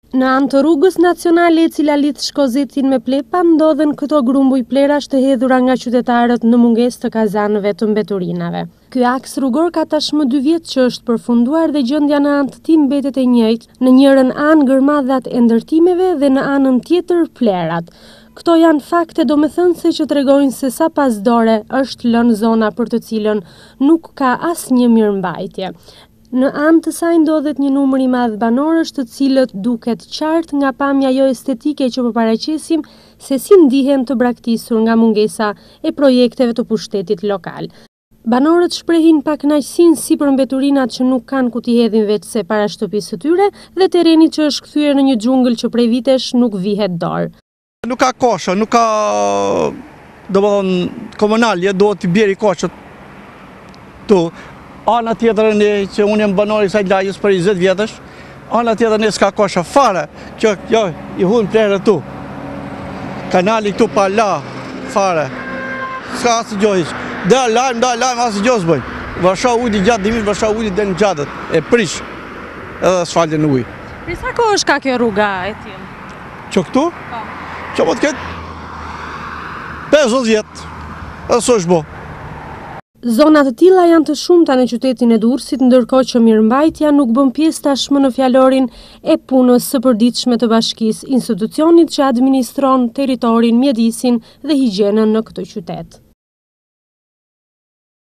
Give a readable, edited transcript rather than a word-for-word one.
Në anë të rrugës nacionale e cila lidh Shkozetin me Plepa, ndodhen këto grumbuj plerash të hedhura nga qytetarët në mungesë të kazanëve të mbeturinave. Ky aks rrugor ka tashmë 2 vjet që është përfunduar dhe gjendja në anë të tij mbetet e njëjtë, në njërin anë gërmadhat e ndërtimeve dhe në anën tjetër plerat. Këto janë fakte domethënëse që tregojnë se sa pas dore është lënë zona për të cilën nuk ka asnjë mirëmbajtje. Në anë të saj ndodhet një numër i madh banorësh të cilët duket qartë nga pamja jo estetike që po paraqesim se si ndihen të braktisur nga mungesa e projekteve të pushtetit lokal. Banorët shprehin pakënaqësinë si për mbeturinat që nuk kanë ku t'i hedhin veç se para shtëpisë së tyre dhe terreni që është kthyer në një xhungël që prej vitesh nuk vihet dorë. Nuk ka kosha, nuk ka domethënë komunalje, duhet t'i bjeri koshët tu. Ana tjetër që unë jam banor i kësaj lagjes për 20 vjetësh, ana tjetër s'ka kosha fare, që jo, i hunë plerët tu. Kanali këtu pa la, fare. S'ka asë gjohish. Da lajmë, asë gjohës bëjmë. Vërsha ujtë i gjatë dimit, vërsha ujtë i dhe në gjatët, e prish, edhe asfaltin ujë. Për sa kohë është ka kjo rruga e tillë? Që këtu? Po. Që po të ketë 50 vjetë, edhe s'o është bo. Zonat të tilla janë të shumta në qytetin e Durrësit, ndërkohë që mirëmbajtja nuk bën pjesë tashmë në fjalorin e punës së përditshme të bashkisë, institucionit që administron territorin, mjedisin dhe higjienën në këtë qytet.